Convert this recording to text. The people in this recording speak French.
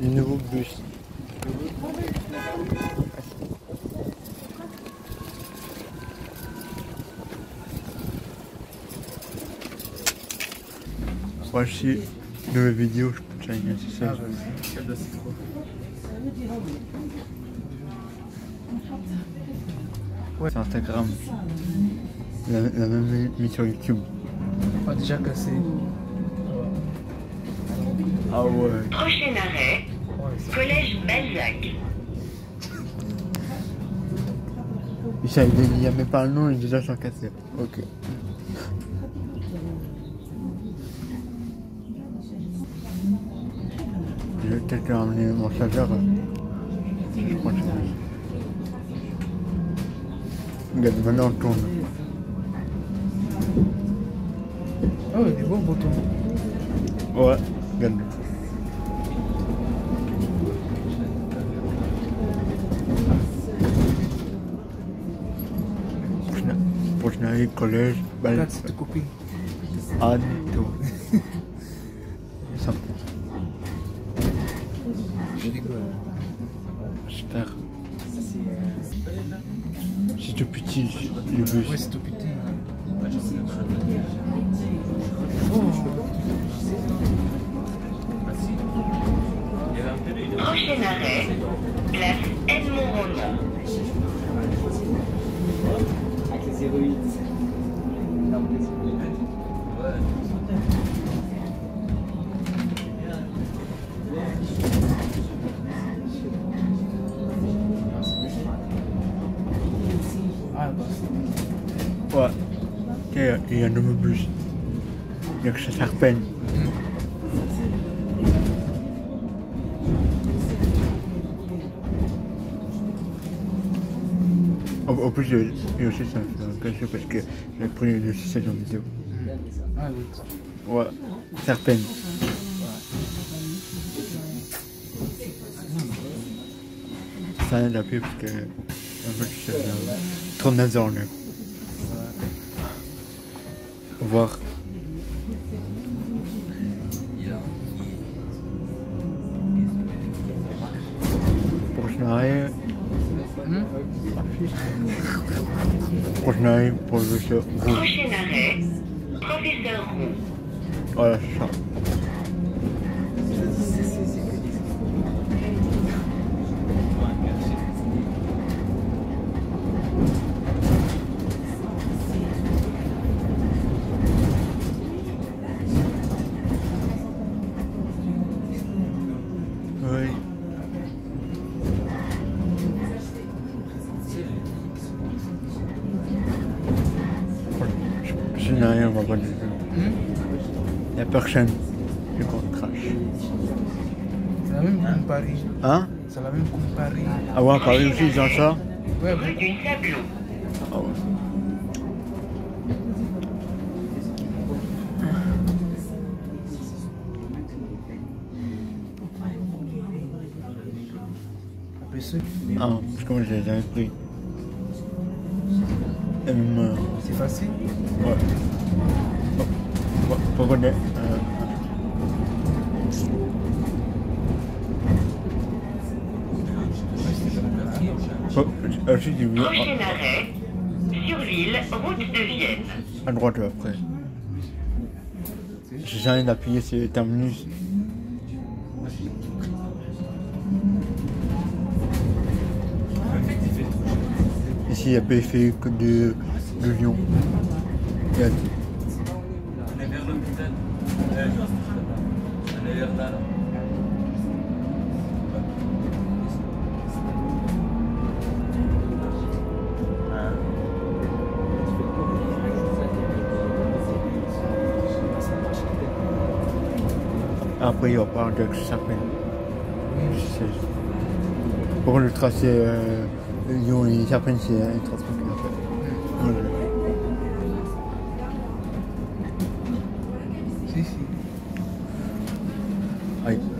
le nouveau bus. Voici une nouvelle vidéo, je peux te dire, c'est ça. Ouais. C'est Instagram. La même mis sur YouTube. Pas déjà cassé. Ah ouais. Prochain arrêt, Collège Balzac. Il n'y a même pas le nom, il est déjà sans casser. Ok. Je vais peut-être ramener mon chargeur. Je crois que c'est... Regarde, maintenant on tourne. Ah ouais, des bons boutons. Ouais, regarde. Prochaine année, collège, Regarde, c'est ta copine. Ah, tout. Ça. Je rigole. J'espère. C'est tout petit, le bus. Ouais, c'est tout petit. Prochain arrêt, place Edmond-Roland. Ouais. Il y a un nouveau bus. Il y a que ça faire peine. En plus, il aussi ça me fait cacher parce que j'ai pris le succès en vidéo. Ah oui. Ouais, faire peine. Ça n'a plus parce que en fait, je suis 39 ans là. Au revoir. Prochain arrêt. Prochain arrêt pour le show. Prochain arrêt, Professeur Roux. Voilà, c'est ça. Oui. Je n'ai rien, on va pas le dire. Il n'y a personne. Je compte crash. C'est la même comme Paris. Hein? C'est la même comme Paris. Ah ouais, Paris aussi, ils ont ça? Ouais, Rue beaucoup. du Sablon. Ah ouais. Après ceux. Ah, parce que moi, je les avais pris. Et même... C'est facile. ouais. Faut connaître. Aussi, j'ai vu Prochain arrêt, Surville, route de Vienne. à droite après. J'ai rien d'appuyer sur le terminus. Ici, il n'y a pas fait que de Lyon. Il y a... On est vers l'hôpital. On est vers là. Après, il va pas de que ça s'appelle. Pour le tracé Lyon et Serpent, c'est un tracé qu'il appelle. Si, si. Aïe.